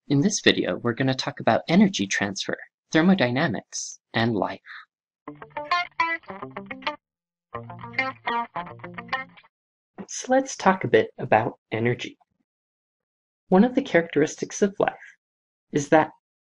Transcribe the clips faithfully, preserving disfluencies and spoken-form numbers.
In this video, we're going to talk about energy transfer, thermodynamics, and life. So let's talk a bit about energy. One of the characteristics of life is that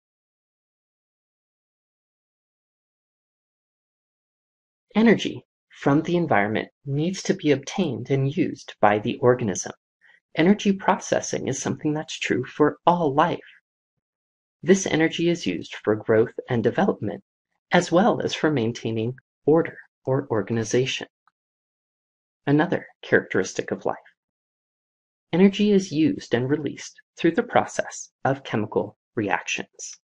energy from the environment needs to be obtained and used by the organism. Energy processing is something that's true for all life. This energy is used for growth and development, as well as for maintaining order or organization. Another characteristic of life. Energy is used and released through the process of chemical reactions.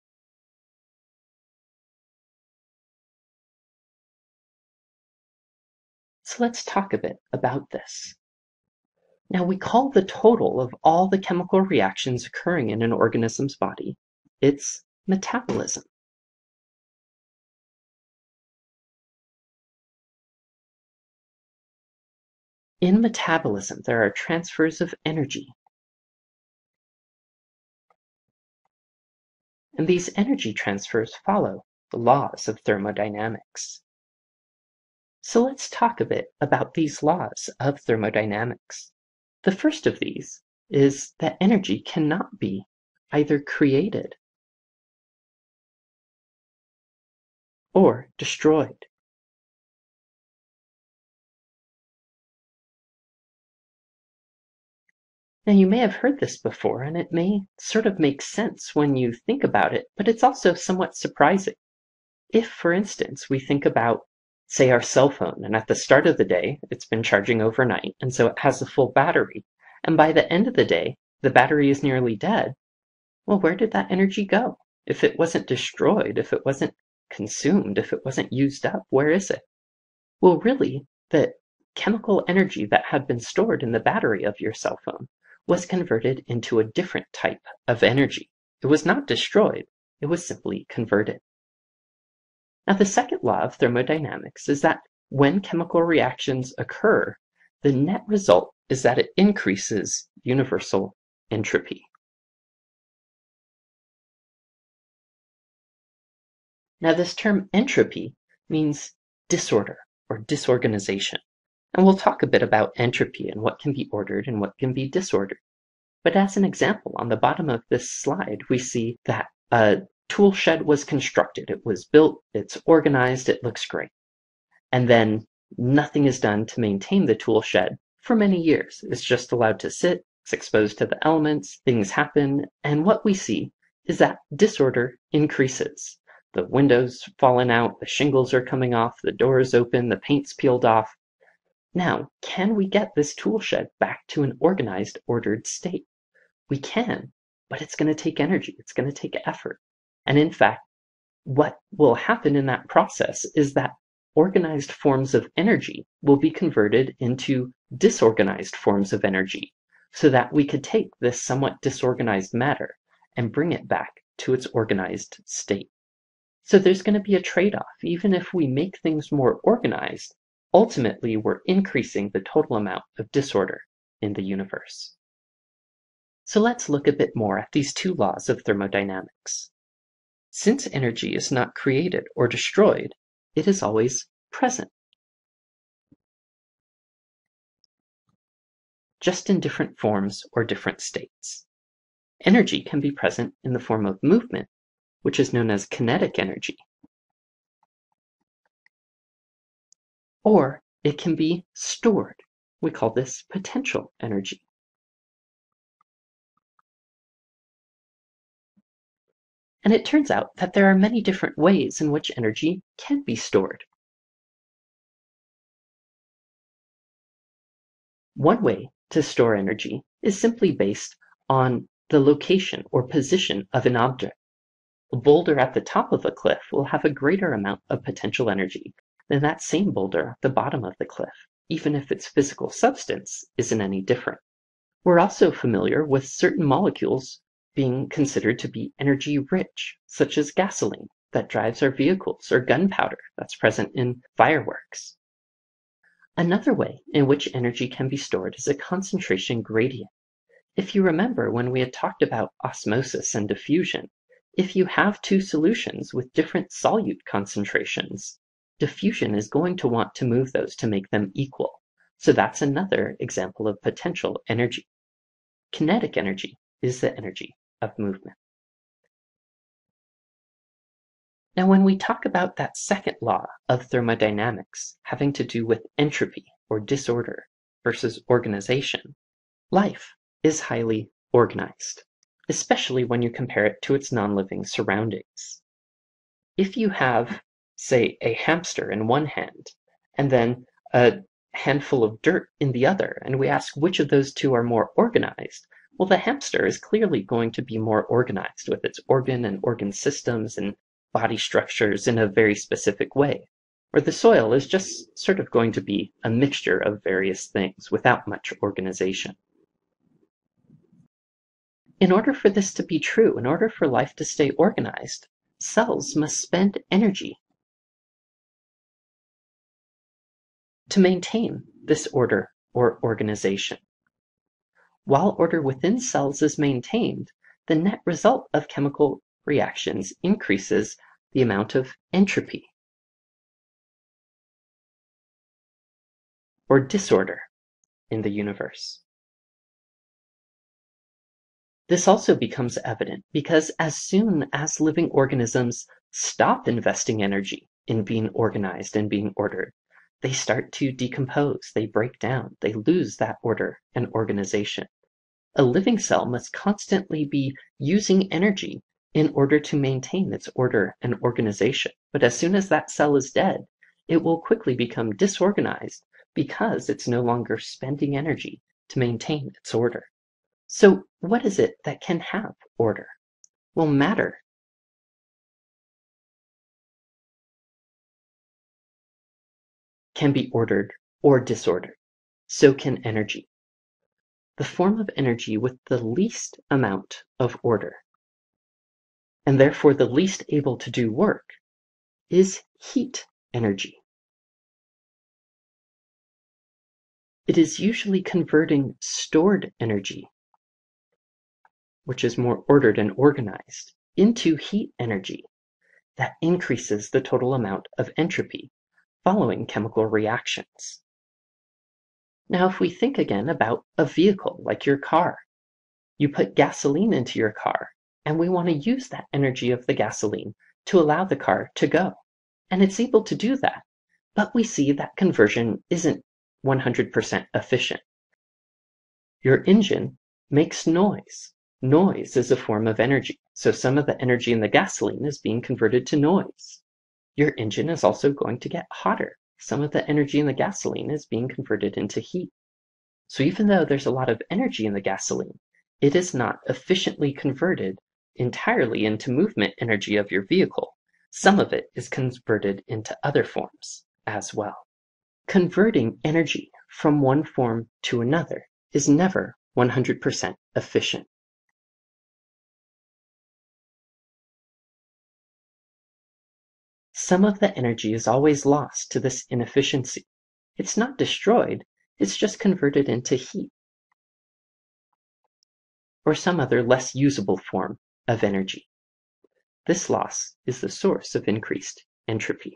So let's talk a bit about this. Now, we call the total of all the chemical reactions occurring in an organism's body its metabolism. In metabolism, there are transfers of energy. And these energy transfers follow the laws of thermodynamics. So let's talk a bit about these laws of thermodynamics. The first of these is that energy cannot be either created or destroyed. Now, you may have heard this before, and it may sort of make sense when you think about it, but it's also somewhat surprising. If, for instance, we think about, say, our cell phone, and at the start of the day, it's been charging overnight, and so it has a full battery, and by the end of the day, the battery is nearly dead, well, where did that energy go? If it wasn't destroyed, if it wasn't consumed, if it wasn't used up, where is it? Well, really, the chemical energy that had been stored in the battery of your cell phone was converted into a different type of energy. It was not destroyed, it was simply converted. Now, the second law of thermodynamics is that when chemical reactions occur, the net result is that it increases universal entropy. Now, this term entropy means disorder or disorganization. And we'll talk a bit about entropy and what can be ordered and what can be disordered. But as an example, on the bottom of this slide, we see that a tool shed was constructed. It was built, it's organized, it looks great. And then nothing is done to maintain the tool shed for many years. It's just allowed to sit, it's exposed to the elements, things happen, and what we see is that disorder increases. The windows fallen out, the shingles are coming off, the door is open, the paint's peeled off. Now, can we get this tool shed back to an organized, ordered state? We can, but it's going to take energy, it's going to take effort. And in fact, what will happen in that process is that organized forms of energy will be converted into disorganized forms of energy, so that we could take this somewhat disorganized matter and bring it back to its organized state. So there's going to be a trade-off. Even if we make things more organized, ultimately we're increasing the total amount of disorder in the universe. So let's look a bit more at these two laws of thermodynamics. Since energy is not created or destroyed, it is always present, just in different forms or different states. Energy can be present in the form of movement, which is known as kinetic energy, or it can be stored. We call this potential energy. And it turns out that there are many different ways in which energy can be stored. One way to store energy is simply based on the location or position of an object. A boulder at the top of a cliff will have a greater amount of potential energy than that same boulder at the bottom of the cliff, even if its physical substance isn't any different. We're also familiar with certain molecules being considered to be energy rich, such as gasoline that drives our vehicles, or gunpowder that's present in fireworks. Another way in which energy can be stored is a concentration gradient. If you remember when we had talked about osmosis and diffusion, if you have two solutions with different solute concentrations, diffusion is going to want to move those to make them equal. So that's another example of potential energy. Kinetic energy is the energy of movement. Now, when we talk about that second law of thermodynamics having to do with entropy or disorder versus organization, life is highly organized, especially when you compare it to its non-living surroundings. If you have, say, a hamster in one hand and then a handful of dirt in the other, and we ask which of those two are more organized, well, the hamster is clearly going to be more organized with its organ and organ systems and body structures in a very specific way, where the soil is just sort of going to be a mixture of various things without much organization. In order for this to be true, in order for life to stay organized, cells must spend energy to maintain this order or organization. While order within cells is maintained, the net result of chemical reactions increases the amount of entropy or disorder in the universe. This also becomes evident because as soon as living organisms stop investing energy in being organized and being ordered, they start to decompose, they break down, they lose that order and organization. A living cell must constantly be using energy in order to maintain its order and organization. But as soon as that cell is dead, it will quickly become disorganized because it's no longer spending energy to maintain its order. So what is it that can have order? Well, matter can be ordered or disordered. So can energy. The form of energy with the least amount of order, and therefore the least able to do work, is heat energy. It is usually converting stored energy, which is more ordered and organized, into heat energy that increases the total amount of entropy following chemical reactions. Now, if we think again about a vehicle like your car, you put gasoline into your car, and we want to use that energy of the gasoline to allow the car to go. And it's able to do that, but we see that conversion isn't one hundred percent efficient. Your engine makes noise. Noise is a form of energy, so some of the energy in the gasoline is being converted to noise. Your engine is also going to get hotter. Some of the energy in the gasoline is being converted into heat. So even though there's a lot of energy in the gasoline, it is not efficiently converted entirely into movement energy of your vehicle. Some of it is converted into other forms as well. Converting energy from one form to another is never one hundred percent efficient. Some of the energy is always lost to this inefficiency. It's not destroyed, it's just converted into heat or some other less usable form of energy. This loss is the source of increased entropy.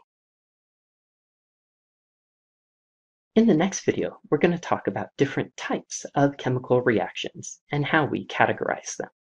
In the next video, we're going to talk about different types of chemical reactions and how we categorize them.